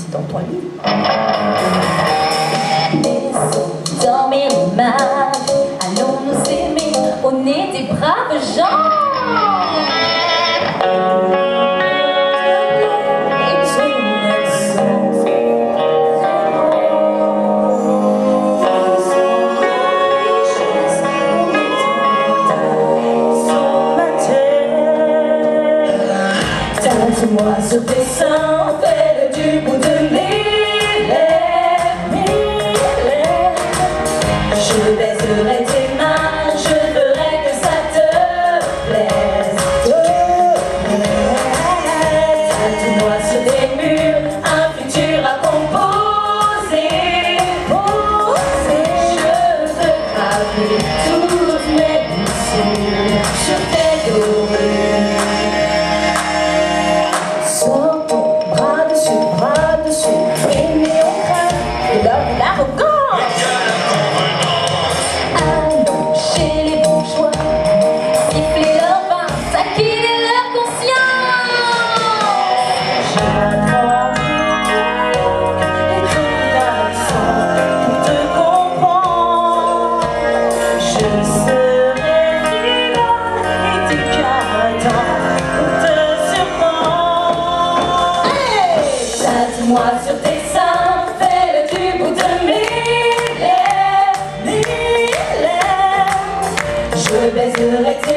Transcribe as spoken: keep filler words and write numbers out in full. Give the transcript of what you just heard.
dans ton lit. Laisse dormir l'image, allons nous aimer, on est des braves gens. Moi sur tes seins, fais-le du bout de mes lèvres, mes lèvres. Je baiserai tes mains, je ferai que ça te plaise, te plaise. Tatoue-moi sur tes murs, un futur à composer, poser. Je veux graver toutes mes blessures sur tes dorures. Allons chez les bourgeois, siffler leur vin, taquiner leur conscience. J'attends les garçons pour te comprendre. Je serai fidèle et décadent pour te surprendre. Hey! Tatoue-moi sur tes seins, fais-le du bout de mes lèvres, mes lèvres. Je baiserai tes